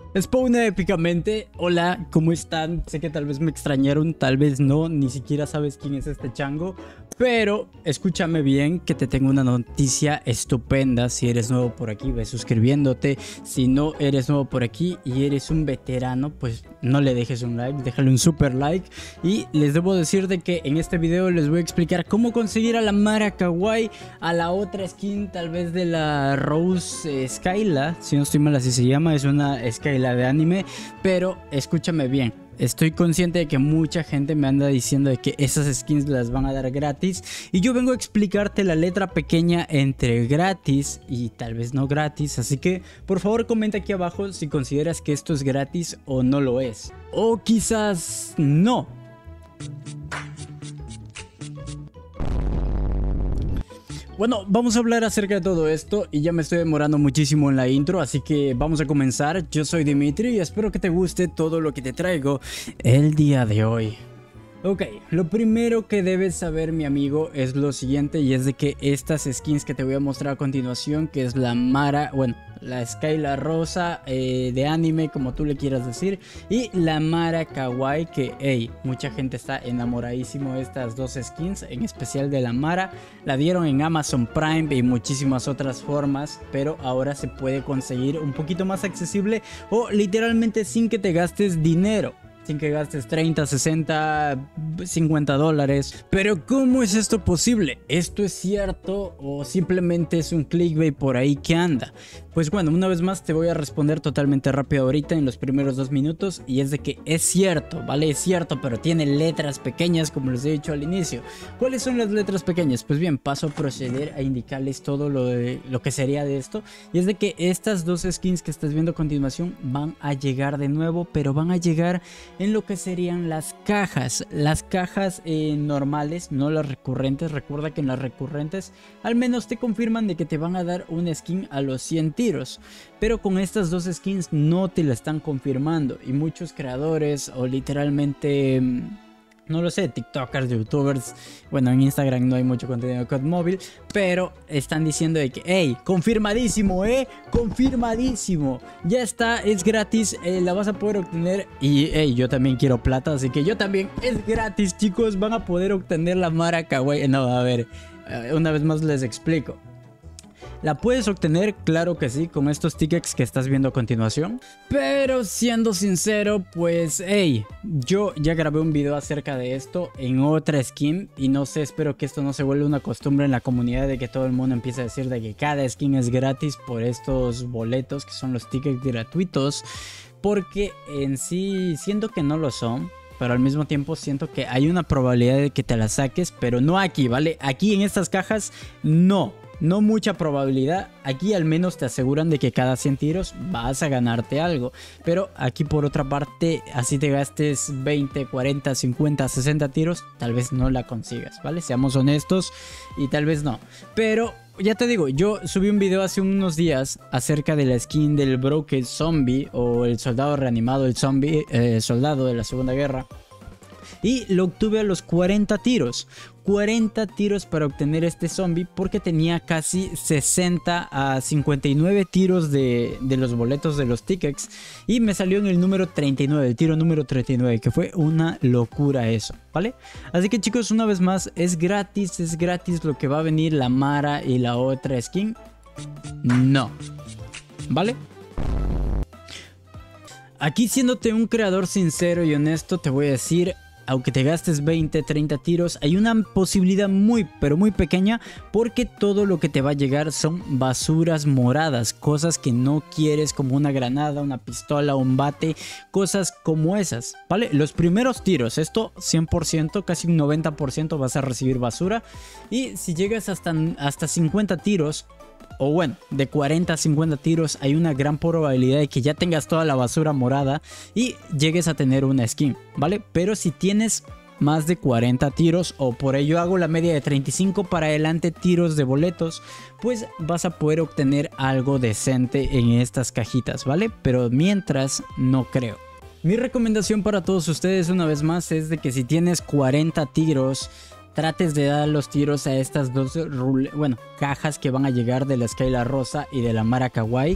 Spawné épicamente. Hola, ¿cómo están? Sé que tal vez me extrañaron, tal vez no, ni siquiera sabes quién es este chango. Pero escúchame bien, que te tengo una noticia estupenda. Si eres nuevo por aquí, ve suscribiéndote. Si no eres nuevo por aquí y eres un veterano, pues no le dejes un like, déjale un super like. Y les debo decir de que en este video les voy a explicar cómo conseguir a la Mara Kawaii, a la otra skin tal vez de la Rose Skyla, si no estoy mal así se llama, es una Skyla de anime. Pero escúchame bien. Estoy consciente de que mucha gente me anda diciendo de que esas skins las van a dar gratis. Y yo vengo a explicarte la letra pequeña entre gratis y tal vez no gratis. Así que por favor comenta aquí abajo si consideras que esto es gratis o no lo es. O quizás no. Bueno, vamos a hablar acerca de todo esto y ya me estoy demorando muchísimo en la intro, así que vamos a comenzar. Yo soy Dimitri y espero que te guste todo lo que te traigo el día de hoy. Ok, lo primero que debes saber, mi amigo, es lo siguiente, y es de que estas skins que te voy a mostrar a continuación, que es la Mara, bueno, la Skyla rosa de anime, como tú le quieras decir, y la Mara Kawaii, que, hey, mucha gente está enamoradísimo de estas dos skins, en especial de la Mara. La dieron en Amazon Prime y muchísimas otras formas, pero ahora se puede conseguir un poquito más accesible o literalmente sin que te gastes dinero. Sin que gastes 30, 60, 50 dólares. Pero ¿cómo es esto posible? ¿Esto es cierto o simplemente es un clickbait por ahí que anda? Pues bueno, una vez más te voy a responder totalmente rápido ahorita en los primeros 2 minutos. Y es de que es cierto, ¿vale? Es cierto, pero tiene letras pequeñas, como les he dicho al inicio. ¿Cuáles son las letras pequeñas? Pues bien, paso a proceder a indicarles todo lo que sería de esto. Y es de que estas dos skins que estás viendo a continuación van a llegar de nuevo, pero van a llegar en lo que serían las cajas normales, no las recurrentes. Recuerda que en las recurrentes al menos te confirman de que te van a dar una skin a los 100 tiros, pero con estas dos skins no te la están confirmando, y muchos creadores o literalmente no lo sé, TikTokers, YouTubers, bueno, en Instagram no hay mucho contenido de COD móvil, pero están diciendo de que, hey, confirmadísimo, confirmadísimo, ya está, es gratis, la vas a poder obtener. Y, hey, yo también quiero plata, así que yo también, es gratis, chicos, van a poder obtener la Mara Kawaii. No, a ver, una vez más les explico. La puedes obtener, claro que sí, con estos tickets que estás viendo a continuación. Pero siendo sincero, pues, hey, yo ya grabé un video acerca de esto en otra skin. Y no sé, espero que esto no se vuelva una costumbre en la comunidad de que todo el mundo empiece a decir de que cada skin es gratis por estos boletos que son los tickets gratuitos. Porque en sí siento que no lo son, pero al mismo tiempo siento que hay una probabilidad de que te la saques, pero no aquí, ¿vale? Aquí en estas cajas no mucha probabilidad. Aquí al menos te aseguran de que cada 100 tiros vas a ganarte algo. Pero aquí por otra parte, así te gastes 20, 40, 50, 60 tiros, tal vez no la consigas, ¿vale? Seamos honestos, y tal vez no. Pero ya te digo, yo subí un video hace unos días acerca de la skin del Broken Zombie, o el soldado reanimado, el zombie, soldado de la Segunda Guerra. Y lo obtuve a los 40 tiros. 40 tiros para obtener este zombie, porque tenía casi 60 a 59 tiros de los boletos de los tickets. Y me salió en el número 39, el tiro número 39, que fue una locura eso, ¿vale? Así que chicos, una vez más, es gratis lo que va a venir, la Mara y la otra skin. No, ¿vale? Aquí, siéndote un creador sincero y honesto, te voy a decir, aunque te gastes 20, 30 tiros, hay una posibilidad muy, pero muy pequeña, porque todo lo que te va a llegar son basuras moradas, cosas que no quieres, como una granada, una pistola, un bate, cosas como esas, ¿vale? Los primeros tiros, esto 100%, casi un 90% vas a recibir basura, y si llegas hasta 50 tiros, o bueno, de 40 a 50 tiros, hay una gran probabilidad de que ya tengas toda la basura morada y llegues a tener una skin, ¿vale? Pero si tienes más de 40 tiros, o por ello hago la media de 35 para adelante tiros de boletos, pues vas a poder obtener algo decente en estas cajitas, ¿vale? Pero mientras, no creo. Mi recomendación para todos ustedes, una vez más, es de que si tienes 40 tiros, trates de dar los tiros a estas dos cajas que van a llegar de la Skyla rosa y de la Mara Kawaii.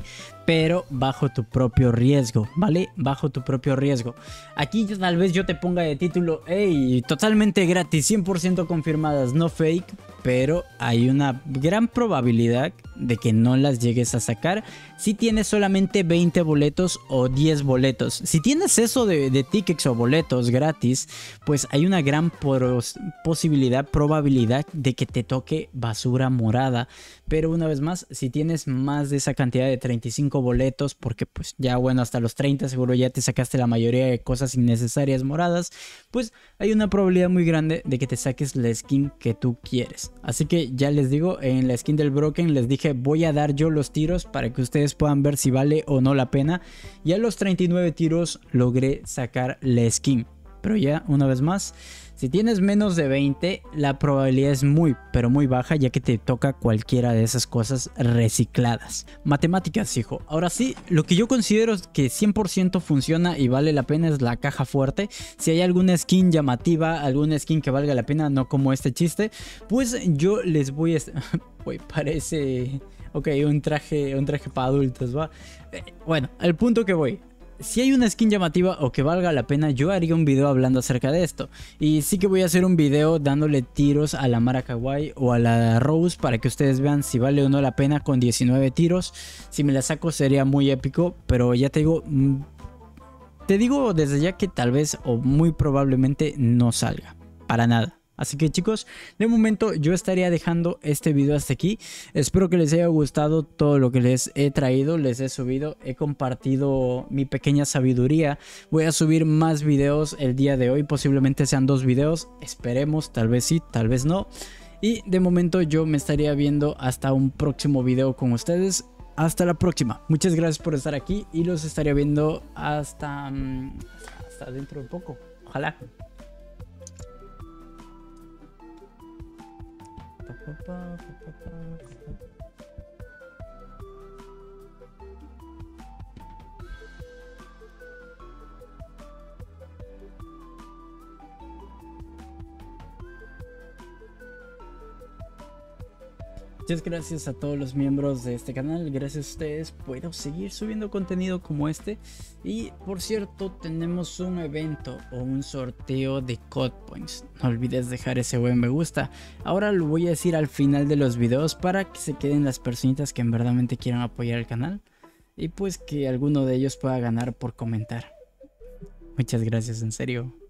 pero bajo tu propio riesgo, ¿vale? Bajo tu propio riesgo. Aquí tal vez yo te ponga de título, hey, totalmente gratis, 100% confirmadas, no fake, pero hay una gran probabilidad de que no las llegues a sacar si tienes solamente 20 boletos o 10 boletos. Si tienes eso de tickets o boletos gratis, pues hay una gran probabilidad de que te toque basura morada. Pero una vez más, si tienes más de esa cantidad de 35 boletos, porque pues ya bueno, hasta los 30 seguro ya te sacaste la mayoría de cosas innecesarias moradas, pues hay una probabilidad muy grande de que te saques la skin que tú quieres. Así que ya les digo, en la skin del Broken les dije, voy a dar yo los tiros para que ustedes puedan ver si vale o no la pena. Y a los 39 tiros logré sacar la skin. Pero ya, una vez más, si tienes menos de 20, la probabilidad es muy, pero muy baja, ya que te toca cualquiera de esas cosas recicladas. Matemáticas, hijo. Ahora sí, lo que yo considero que 100% funciona y vale la pena es la caja fuerte. Si hay alguna skin llamativa, alguna skin que valga la pena, no como este chiste, pues yo les voy a... Uy, parece... Ok, un traje para adultos, ¿va? Bueno, al punto que voy. Si hay una skin llamativa o que valga la pena, yo haría un video hablando acerca de esto. Y sí que voy a hacer un video dándole tiros a la Mara Kawaii o a la Rose para que ustedes vean si vale o no la pena con 19 tiros. Si me la saco sería muy épico, pero ya te digo desde ya que tal vez o muy probablemente no salga. Para nada. Así que chicos, de momento yo estaría dejando este video hasta aquí. Espero que les haya gustado todo lo que les he traído, les he subido, he compartido mi pequeña sabiduría. Voy a subir más videos el día de hoy, posiblemente sean 2 videos, esperemos, tal vez sí, tal vez no. Y de momento yo me estaría viendo hasta un próximo video con ustedes. Hasta la próxima, muchas gracias por estar aquí y los estaría viendo hasta dentro de poco, ojalá. Muchas gracias a todos los miembros de este canal, gracias a ustedes puedo seguir subiendo contenido como este. Y por cierto, tenemos un evento o un sorteo de COD Points, no olvides dejar ese buen me gusta. Ahora lo voy a decir al final de los videos para que se queden las personitas que en verdad quieran apoyar el canal y pues que alguno de ellos pueda ganar por comentar. Muchas gracias, en serio.